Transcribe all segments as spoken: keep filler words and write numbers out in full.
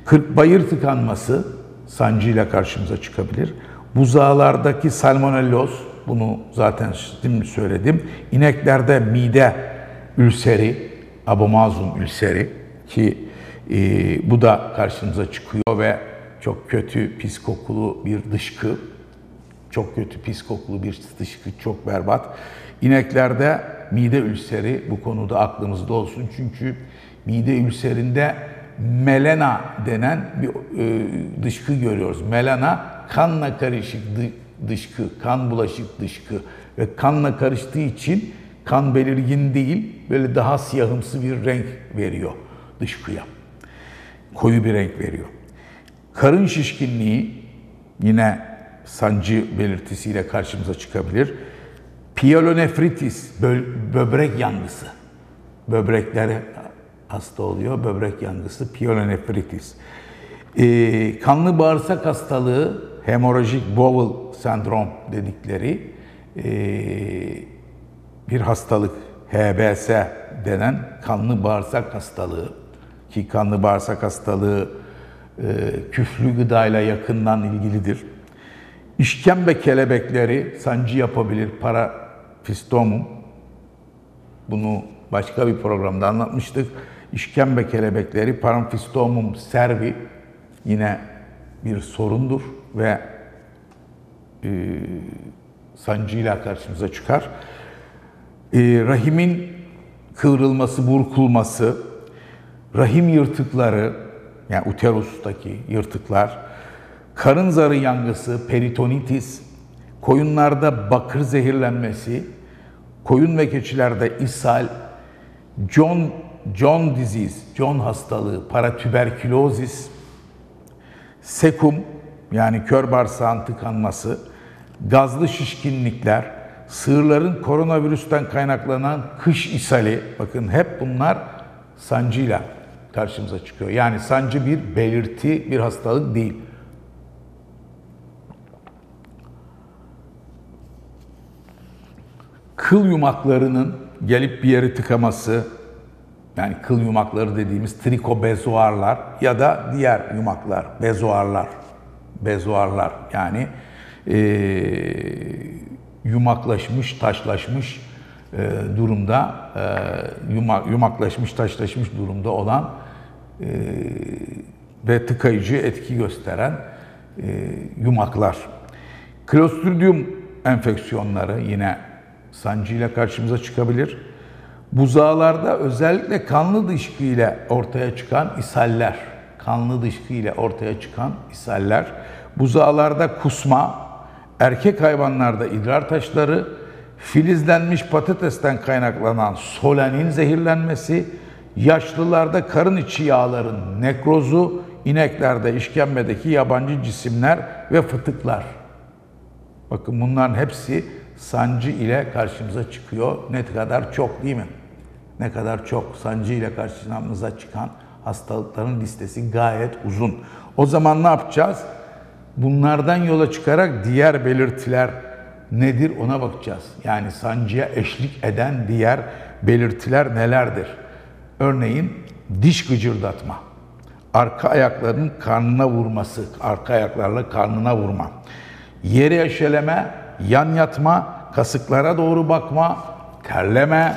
Kırkbayır tıkanması sancıyla karşımıza çıkabilir. Buzağlardaki salmonelloz, bunu zaten şimdi söyledim. İneklerde mide ülseri, abomasum ülseri ki e, bu da karşımıza çıkıyor ve çok kötü pis kokulu bir dışkı. Çok kötü pis kokulu bir dışkı, çok berbat. İneklerde mide ülseri bu konuda aklımızda olsun. Çünkü mide ülserinde melena denen bir e, dışkı görüyoruz. Melena kanla karışık dışkı, kan bulaşık dışkı ve kanla karıştığı için kan belirgin değil, böyle daha siyahımsı bir renk veriyor dışkıya. Koyu bir renk veriyor. Karın şişkinliği yine sancı belirtisiyle karşımıza çıkabilir. Pyelonefritis, bö böbrek yangısı. Böbrekler hasta oluyor, böbrek yangısı, pyelonefritis. Ee, kanlı bağırsak hastalığı, hemorajik bowel sendrom dedikleri e, bir hastalık, H B S denen kanlı bağırsak hastalığı ki kanlı bağırsak hastalığı e, küflü gıdayla yakından ilgilidir. İşkembe kelebekleri sancı yapabilir, parafistomum. Bunu başka bir programda anlatmıştık. İşkembe kelebekleri, parafistomum cervi yine bir sorundur ve e, sancıyla karşımıza çıkar. E, rahimin kıvrılması, burkulması, rahim yırtıkları, yani uterustaki yırtıklar, karın zarı yangısı, peritonitis, koyunlarda bakır zehirlenmesi, koyun ve keçilerde ishal, John, John disease, John hastalığı, paratüberkülozis, sekum yani kör bağırsağın tıkanması, gazlı şişkinlikler, sığırların koronavirüsten kaynaklanan kış ishali, bakın hep bunlar sancıyla karşımıza çıkıyor. Yani sancı bir belirti, bir hastalık değil. Kıl yumaklarının gelip bir yeri tıkaması, yani kıl yumakları dediğimiz trikobezoarlar ya da diğer yumaklar, bezoarlar, bezoarlar yani e, yumaklaşmış, taşlaşmış e, durumda, e, yumak, yumaklaşmış, taşlaşmış durumda olan e, ve tıkayıcı etki gösteren e, yumaklar. Clostridium enfeksiyonları yine sancıyla karşımıza çıkabilir. Buzağlarda özellikle kanlı dışkı ile ortaya çıkan ishaller, kanlı dışkı ile ortaya çıkan ishaller, buzağlarda kusma, erkek hayvanlarda idrar taşları, filizlenmiş patatesten kaynaklanan solanin zehirlenmesi, yaşlılarda karın içi yağların nekrozu, ineklerde işkembedeki yabancı cisimler ve fıtıklar. Bakın bunların hepsi sancı ile karşımıza çıkıyor. Ne kadar çok değil mi? Ne kadar çok sancı ile karşımıza çıkan hastalıkların listesi gayet uzun. O zaman ne yapacağız? Bunlardan yola çıkarak diğer belirtiler nedir ona bakacağız. Yani sancıya eşlik eden diğer belirtiler nelerdir? Örneğin diş gıcırdatma, arka ayaklarının karnına vurması, arka ayaklarla karnına vurma, yere eşeleme, yan yatma, kasıklara doğru bakma, terleme,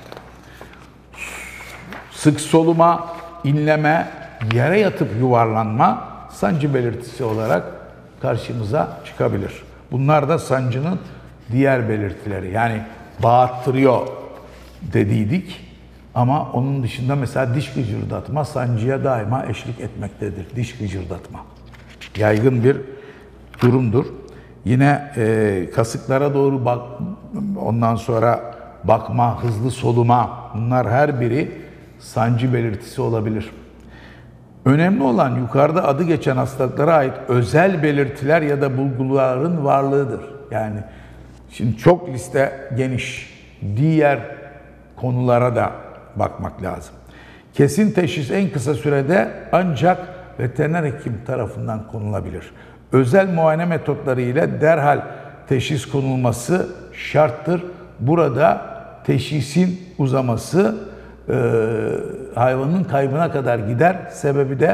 sık soluma, inleme, yere yatıp yuvarlanma sancı belirtisi olarak karşımıza çıkabilir. Bunlar da sancının diğer belirtileri. Yani bağırttırıyor dediydik ama onun dışında mesela diş gıcırdatma sancıya daima eşlik etmektedir. Diş gıcırdatma. Yaygın bir durumdur. Yine e, kasıklara doğru bak, ondan sonra bakma, hızlı soluma, bunlar her biri sancı belirtisi olabilir. Önemli olan yukarıda adı geçen hastalıklara ait özel belirtiler ya da bulguların varlığıdır. Yani şimdi çok liste geniş, diğer konulara da bakmak lazım. Kesin teşhis en kısa sürede ancak veteriner hekim tarafından konulabilir. Özel muayene metotları ile derhal teşhis konulması şarttır. Burada teşhisin uzaması e, hayvanın kaybına kadar gider. Sebebi de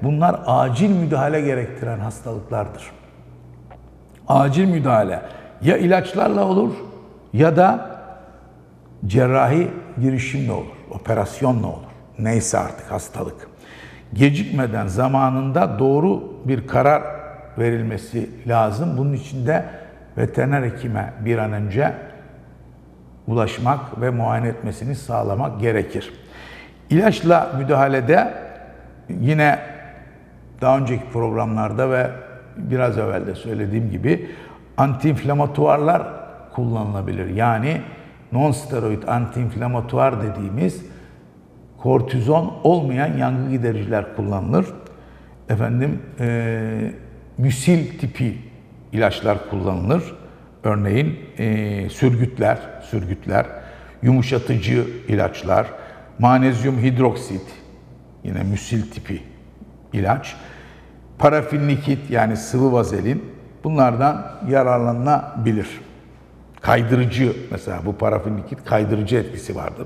bunlar acil müdahale gerektiren hastalıklardır. Acil müdahale ya ilaçlarla olur ya da cerrahi girişimle olur, operasyonla olur. Neyse artık hastalık. Gecikmeden zamanında doğru bir karar verilmesi lazım. Bunun için de veteriner hekime bir an önce ulaşmak ve muayene etmesini sağlamak gerekir. İlaçla müdahalede yine daha önceki programlarda ve biraz evvel de söylediğim gibi antiinflamatuarlar kullanılabilir. Yani non-steroid antiinflamatuar dediğimiz kortizon olmayan yangı gidericiler kullanılır. Efendim e, müsil tipi ilaçlar kullanılır. Örneğin e, sürgütler, sürgütler, yumuşatıcı ilaçlar, manezyum hidroksit, yine müsil tipi ilaç, parafinlikit yani sıvı vazelin, bunlardan yararlanılabilir. Kaydırıcı mesela bu parafinlikit kaydırıcı etkisi vardır.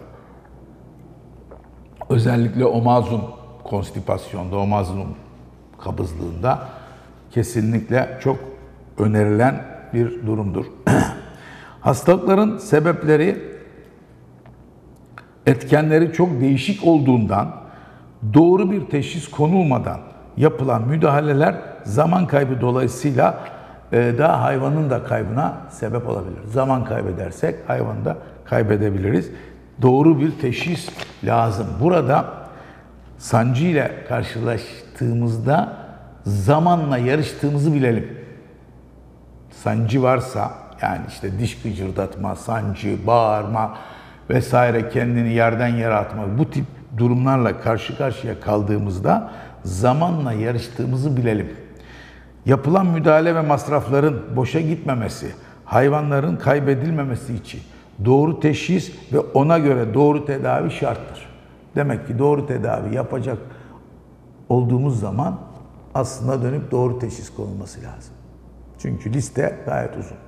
Özellikle omazun konstipasyonda, omazun kabızlığında kesinlikle çok önerilen bir durumdur. Hastalıkların sebepleri, etkenleri çok değişik olduğundan doğru bir teşhis konulmadan yapılan müdahaleler zaman kaybı dolayısıyla daha hayvanın da kaybına sebep olabilir. Zaman kaybedersek hayvanı da kaybedebiliriz. Doğru bir teşhis lazım. Burada sancı ile karşılaştığımızda zamanla yarıştığımızı bilelim. Sancı varsa yani işte diş gıcırdatma, sancı, bağırma vesaire kendini yerden yere atma bu tip durumlarla karşı karşıya kaldığımızda zamanla yarıştığımızı bilelim. Yapılan müdahale ve masrafların boşa gitmemesi, hayvanların kaybedilmemesi için doğru teşhis ve ona göre doğru tedavi şarttır. Demek ki doğru tedavi yapacak olduğumuz zaman aslında dönüp doğru teşhis konulması lazım. Çünkü liste gayet uzun.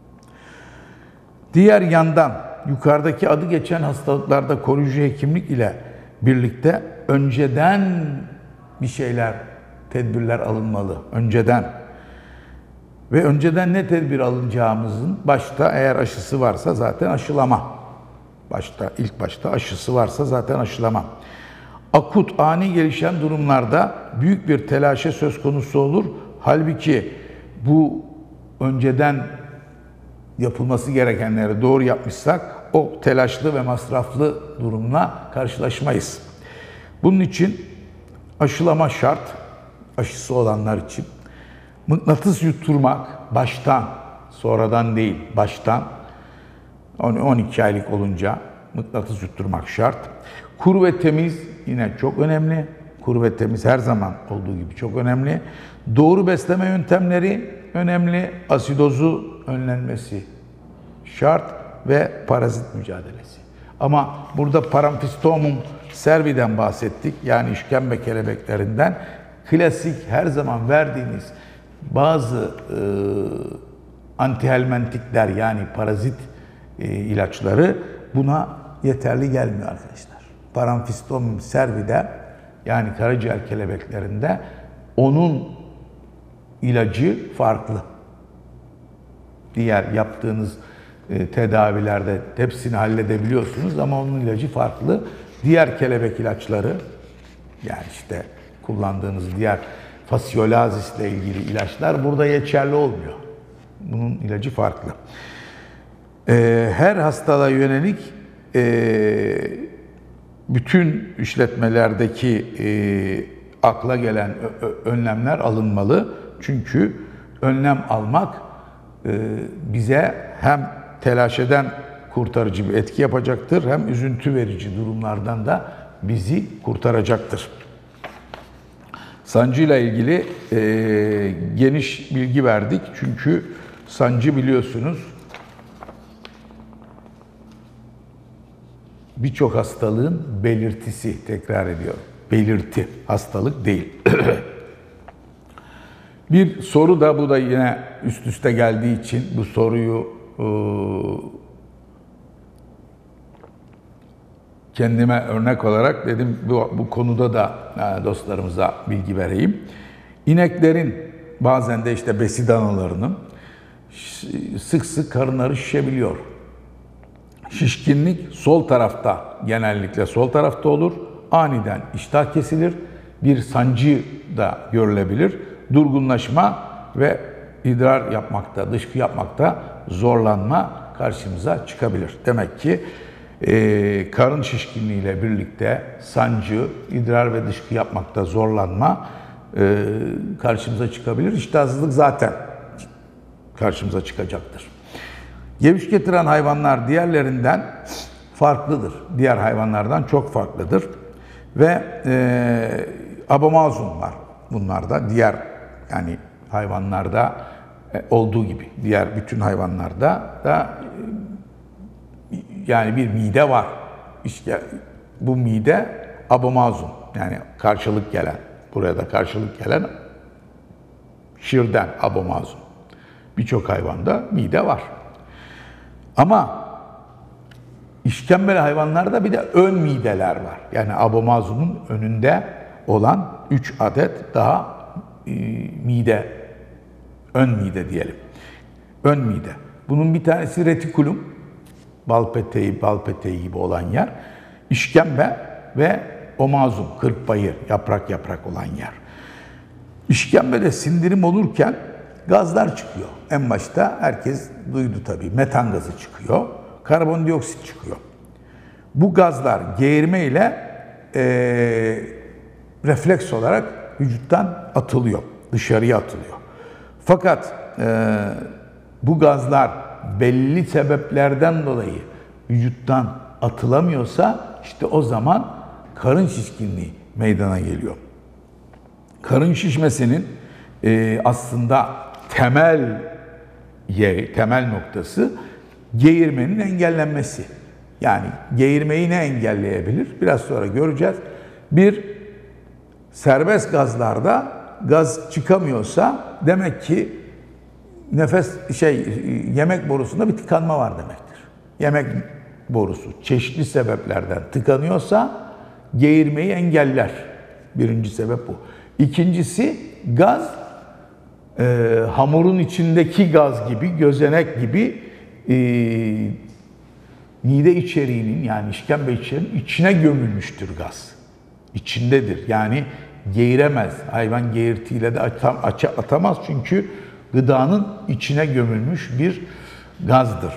Diğer yandan yukarıdaki adı geçen hastalıklarda koruyucu hekimlik ile birlikte önceden bir şeyler, tedbirler alınmalı. Önceden. Ve önceden ne tedbir alınacağımızın başta eğer aşısı varsa zaten aşılama. Başta, ilk başta aşısı varsa zaten aşılama. Akut, ani gelişen durumlarda büyük bir telaşe söz konusu olur. Halbuki bu önceden yapılması gerekenleri doğru yapmışsak o telaşlı ve masraflı durumla karşılaşmayız. Bunun için aşılama şart, aşısı olanlar için. Mıknatıs yutturmak baştan, sonradan değil, baştan on iki aylık olunca mıknatıs yutturmak şart. Kuru ve temiz yine çok önemli. Kuru ve temiz her zaman olduğu gibi çok önemli. Doğru besleme yöntemleri önemli. Asidozu önlenmesi şart ve parazit mücadelesi. Ama burada Paramphystomum cervi'den bahsettik. Yani işkembe kelebeklerinden. Klasik her zaman verdiğiniz bazı e, antihelmentikler yani parazit e, ilaçları buna yeterli gelmiyor arkadaşlar. Paramphystomum cervi'de yani karaciğer kelebeklerinde onun ilacı farklı. Diğer yaptığınız e, tedavilerde hepsini halledebiliyorsunuz ama onun ilacı farklı. Diğer kelebek ilaçları yani işte kullandığınız diğer fasyolazisle ilgili ilaçlar burada geçerli olmuyor. Bunun ilacı farklı. Ee, her hastalığa yönelik e, bütün işletmelerdeki e, akla gelen önlemler alınmalı. Çünkü önlem almak e, bize hem telaşeden kurtarıcı bir etki yapacaktır hem üzüntü verici durumlardan da bizi kurtaracaktır. Sancıyla ilgili e, geniş bilgi verdik. Çünkü sancı biliyorsunuz birçok hastalığın belirtisi, tekrar ediyorum. Belirti, hastalık değil. Bir soru da bu da yine üst üste geldiği için bu soruyu e, kendime örnek olarak dedim bu, bu konuda da dostlarımıza bilgi vereyim. İneklerin bazen de işte besi danalarının sık sık karınları şişebiliyor. Şişkinlik sol tarafta, genellikle sol tarafta olur. Aniden iştah kesilir. Bir sancı da görülebilir. Durgunlaşma ve idrar yapmakta, dışkı yapmakta zorlanma karşımıza çıkabilir. Demek ki e, karın şişkinliğiyle birlikte sancı, idrar ve dışkı yapmakta zorlanma e, karşımıza çıkabilir. İştahsızlık zaten karşımıza çıkacaktır. Geviş getiren hayvanlar diğerlerinden farklıdır. Diğer hayvanlardan çok farklıdır. Ve e, abomazun var bunlarda. Diğer yani hayvanlarda e, olduğu gibi diğer bütün hayvanlarda da e, yani bir mide var. İşte bu mide abomazun yani karşılık gelen, buraya da karşılık gelen şirden abomazun. Birçok hayvanda mide var. Ama işkembeli hayvanlarda bir de ön mideler var. Yani abomazunun önünde olan üç adet daha e, mide, ön mide diyelim. Ön mide. Bunun bir tanesi retikulum, bal peteği, bal peteği gibi olan yer. İşkembe ve omazum, kırkbayır, yaprak yaprak olan yer. İşkembede sindirim olurken gazlar çıkıyor. En başta herkes duydu tabii. Metan gazı çıkıyor. Karbondioksit çıkıyor. Bu gazlar geğirme ile e, refleks olarak vücuttan atılıyor. Dışarıya atılıyor. Fakat e, bu gazlar belli sebeplerden dolayı vücuttan atılamıyorsa işte o zaman karın şişkinliği meydana geliyor. Karın şişmesinin e, aslında temel yeri, temel noktası geğirmenin engellenmesi. Yani geğirmeyi ne engelleyebilir? Biraz sonra göreceğiz. Bir, serbest gazlarda gaz çıkamıyorsa demek ki nefes şey yemek borusunda bir tıkanma var demektir. Yemek borusu çeşitli sebeplerden tıkanıyorsa geğirmeyi engeller. Birinci sebep bu. İkincisi gaz e, hamurun içindeki gaz gibi, gözenek gibi e, mide içeriğinin yani işkembe içeriğinin içine gömülmüştür gaz. İçindedir. Yani geğiremez. Hayvan geğirtiyle de atam, aça, atamaz çünkü gıdanın içine gömülmüş bir gazdır.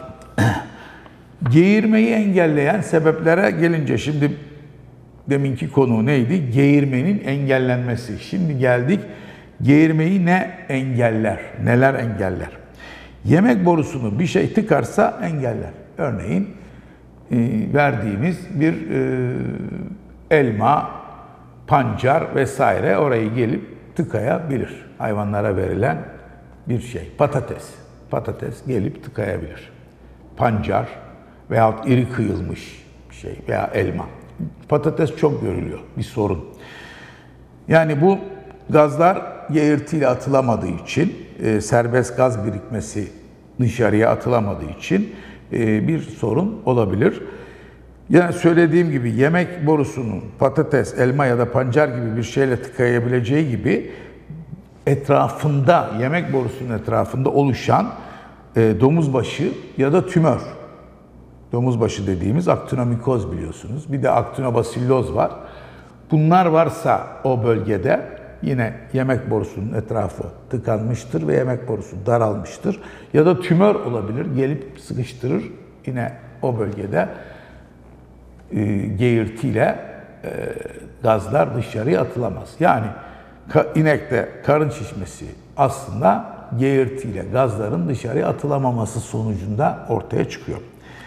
Geğirmeyi engelleyen sebeplere gelince şimdi deminki konu neydi? Geğirmenin engellenmesi. Şimdi geldik geğirmeyi ne engeller? Neler engeller? Yemek borusunu bir şey tıkarsa engeller. Örneğin e, verdiğimiz bir e, elma, pancar vesaire orayı gelip tıkayabilir. Hayvanlara verilen bir şey. Patates. Patates gelip tıkayabilir. Pancar veyahut iri kıyılmış bir şey veya elma. Patates çok görülüyor. Bir sorun. Yani bu gazlar geğirtiyle atılamadığı için, e, serbest gaz birikmesi dışarıya atılamadığı için e, bir sorun olabilir. Yani söylediğim gibi yemek borusunun patates, elma ya da pancar gibi bir şeyle tıkayabileceği gibi etrafında, yemek borusunun etrafında oluşan e, domuz başı ya da tümör. Domuz başı dediğimiz aktinomikoz biliyorsunuz. Bir de aktinobasiloz var. Bunlar varsa o bölgede yine yemek borusunun etrafı tıkanmıştır ve yemek borusu daralmıştır. Ya da tümör olabilir, gelip sıkıştırır. Yine o bölgede e, geğirtiyle e, gazlar dışarıya atılamaz. Yani ka, inekte karın şişmesi aslında geğirtiyle gazların dışarıya atılamaması sonucunda ortaya çıkıyor.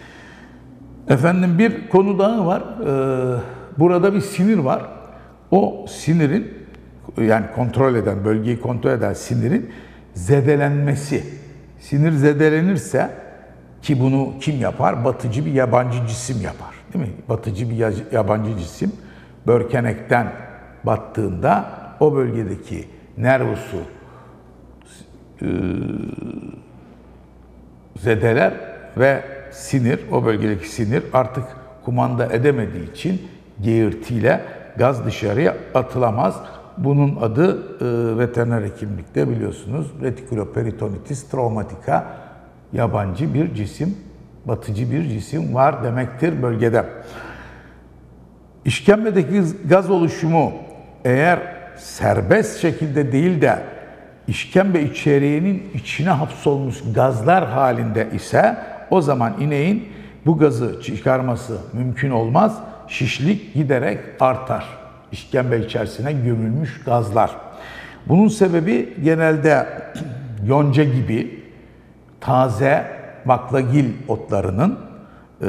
Efendim bir konu daha var. Ee, burada bir sinir var. O sinirin yani kontrol eden, bölgeyi kontrol eden sinirin zedelenmesi. Sinir zedelenirse ki bunu kim yapar? Batıcı bir yabancı cisim yapar. Değil mi? Batıcı bir yabancı cisim börkenekten battığında o bölgedeki nervusu e, zedeler ve sinir, o bölgedeki sinir artık kumanda edemediği için geğirtiyle gaz dışarıya atılamaz. Bunun adı e, veteriner hekimlikte biliyorsunuz retikuloperitonitis traumatica, yabancı bir cisim, batıcı bir cisim var demektir bölgede. İşkembedeki gaz oluşumu eğer serbest şekilde değil de işkembe içeriğinin içine hapsolmuş gazlar halinde ise o zaman ineğin bu gazı çıkarması mümkün olmaz. Şişlik giderek artar. İşkembe içerisine gömülmüş gazlar. Bunun sebebi genelde yonca gibi taze baklagil otlarının, e,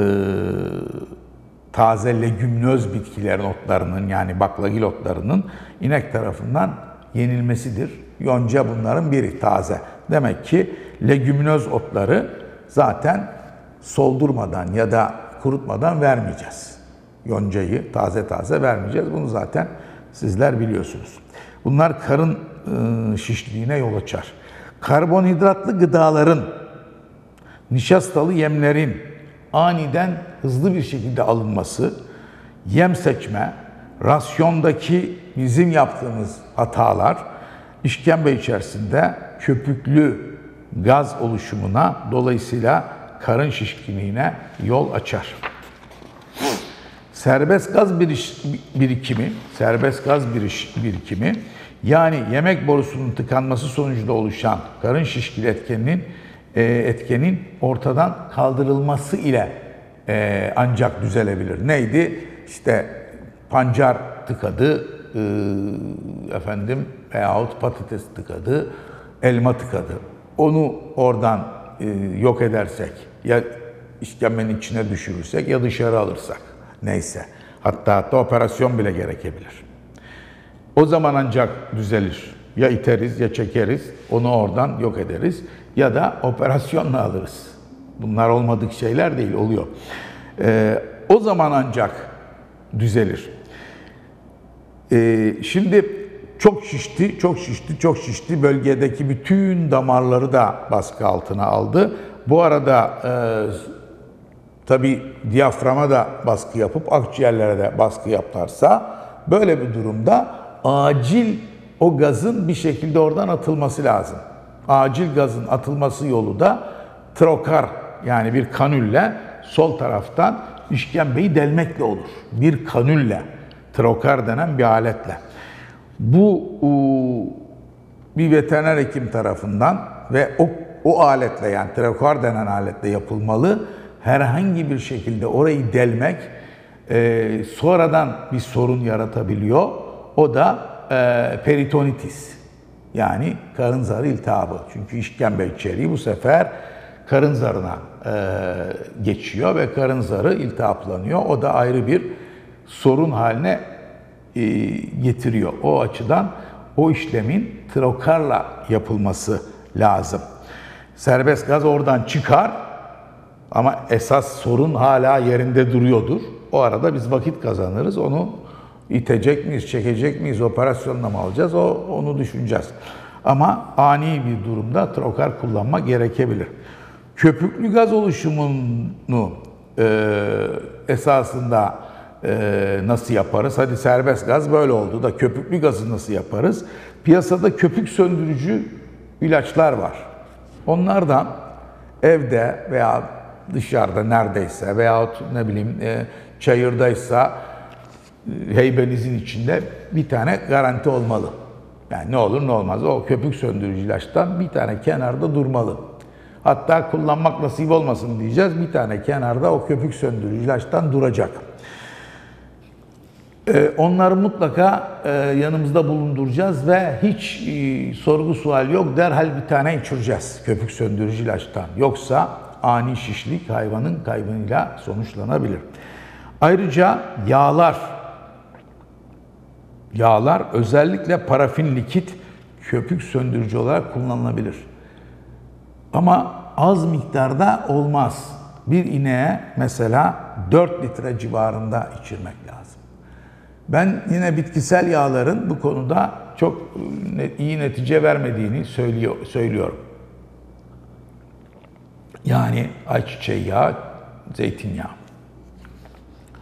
taze legümnöz bitkilerin otlarının yani baklagil otlarının inek tarafından yenilmesidir. Yonca bunların biri taze. Demek ki legümnöz otları zaten soldurmadan ya da kurutmadan vermeyeceğiz. Yoncayı taze taze vermeyeceğiz. Bunu zaten sizler biliyorsunuz. Bunlar karın e, şişliğine yol açar. Karbonhidratlı gıdaların, nişastalı yemlerin aniden hızlı bir şekilde alınması, yem seçme, rasyondaki bizim yaptığımız hatalar işkembe içerisinde köpüklü gaz oluşumuna, dolayısıyla karın şişkinliğine yol açar. Serbest gaz birikimi, serbest gaz birikimi yani yemek borusunun tıkanması sonucunda oluşan karın şişkili etkeninin etkenin ortadan kaldırılması ile ancak düzelebilir. Neydi? İşte pancar tıkadı, efendim veyahut patates tıkadı, elma tıkadı. Onu oradan yok edersek ya işkembenin içine düşürürsek ya dışarı alırsak neyse. Hatta hatta operasyon bile gerekebilir. O zaman ancak düzelir. Ya iteriz ya çekeriz, onu oradan yok ederiz ya da operasyonla alırız. Bunlar olmadık şeyler değil, oluyor. Ee, o zaman ancak düzelir. Ee, şimdi çok şişti, çok şişti, çok şişti. Bölgedeki bütün damarları da baskı altına aldı. Bu arada e, tabii diyaframa da baskı yapıp akciğerlere de baskı yaparsa böyle bir durumda acil o gazın bir şekilde oradan atılması lazım. Acil gazın atılması yolu da trokar yani bir kanülle sol taraftan işkembeyi delmekle olur. Bir kanülle, trokar denen bir aletle. Bu bir veteriner hekim tarafından ve o, o aletle yani trokar denen aletle yapılmalı. Herhangi bir şekilde orayı delmek e, sonradan bir sorun yaratabiliyor. O da e, peritonitis yani karın zarı iltihabı. Çünkü işkembe içeriği bu sefer karın zarına e, geçiyor ve karın zarı iltihaplanıyor. O da ayrı bir sorun haline e, getiriyor. O açıdan o işlemin trokarla yapılması lazım. Serbest gaz oradan çıkar ama esas sorun hala yerinde duruyordur. O arada biz vakit kazanırız. Onu itecek miyiz, çekecek miyiz, operasyonla mı alacağız? O, onu düşüneceğiz. Ama ani bir durumda trokar kullanma gerekebilir. Köpüklü gaz oluşumunu e, esasında e, nasıl yaparız? Hadi serbest gaz böyle oldu da köpüklü gazı nasıl yaparız? Piyasada köpük söndürücü ilaçlar var. Onlardan evde veya dışarıda neredeyse veyahut ne bileyim e, çayırdaysa e, heybenizin içinde bir tane garanti olmalı. Yani ne olur ne olmaz o köpük söndürücü ilaçtan bir tane kenarda durmalı. Hatta kullanmak nasip olmasın diyeceğiz. Bir tane kenarda o köpük söndürücü ilaçtan duracak. Ee, onları mutlaka e, yanımızda bulunduracağız ve hiç e, sorgu sual yok. Derhal bir tane içireceğiz köpük söndürücü ilaçtan. Yoksa ani şişlik hayvanın kaybıyla sonuçlanabilir. Ayrıca yağlar, yağlar özellikle parafin likit köpük söndürücü olarak kullanılabilir. Ama az miktarda olmaz. Bir ineğe mesela dört litre civarında içirmek lazım. Ben yine bitkisel yağların bu konuda çok iyi netice vermediğini söylüyor, söylüyorum. Yani ayçiçeği yağı, zeytinyağı.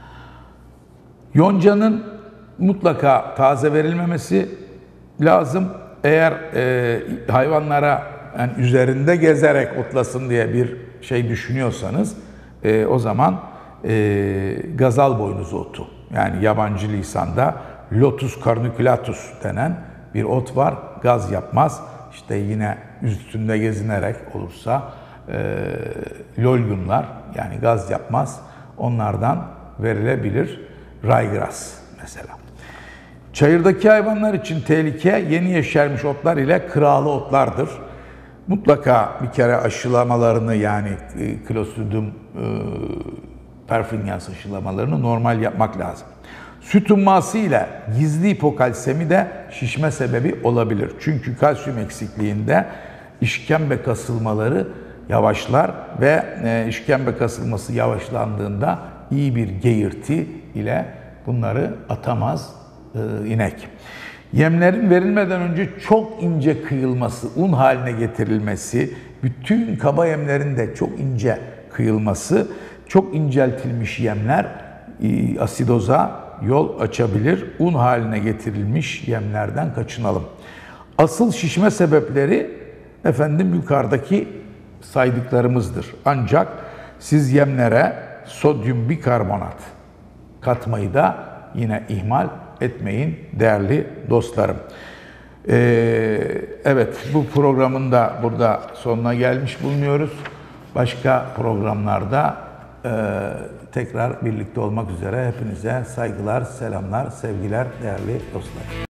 Yoncanın mutlaka taze verilmemesi lazım. Eğer e, hayvanlara yani üzerinde gezerek otlasın diye bir şey düşünüyorsanız e, o zaman e, gazal boynuzu otu, yani yabancı lisanda Lotus carniculatus denen bir ot var. Gaz yapmaz. İşte yine üstünde gezinerek olursa e, lolyunlar, yani gaz yapmaz. Onlardan verilebilir. Ryegrass mesela. Çayırdaki hayvanlar için tehlike yeni yeşermiş otlar ile kıralı otlardır. Mutlaka bir kere aşılamalarını, yani e, Clostridium e, perfringens aşılamalarını normal yapmak lazım. Süt umması ile gizli hipokalsemi de şişme sebebi olabilir. Çünkü kalsiyum eksikliğinde işkembe kasılmaları yavaşlar ve e, işkembe kasılması yavaşlandığında iyi bir geğirti ile bunları atamaz e, inek. Yemlerin verilmeden önce çok ince kıyılması, un haline getirilmesi, bütün kaba yemlerin de çok ince kıyılması, çok inceltilmiş yemler e, asidoza yol açabilir. Un haline getirilmiş yemlerden kaçınalım. Asıl şişme sebepleri efendim yukarıdaki saydıklarımızdır. Ancak siz yemlere sodyum bikarbonat katmayı da yine ihmal etmeyin değerli dostlarım. Ee, evet, bu programın da burada sonuna gelmiş bulunuyoruz. Başka programlarda e, tekrar birlikte olmak üzere hepinize saygılar, selamlar, sevgiler değerli dostlar.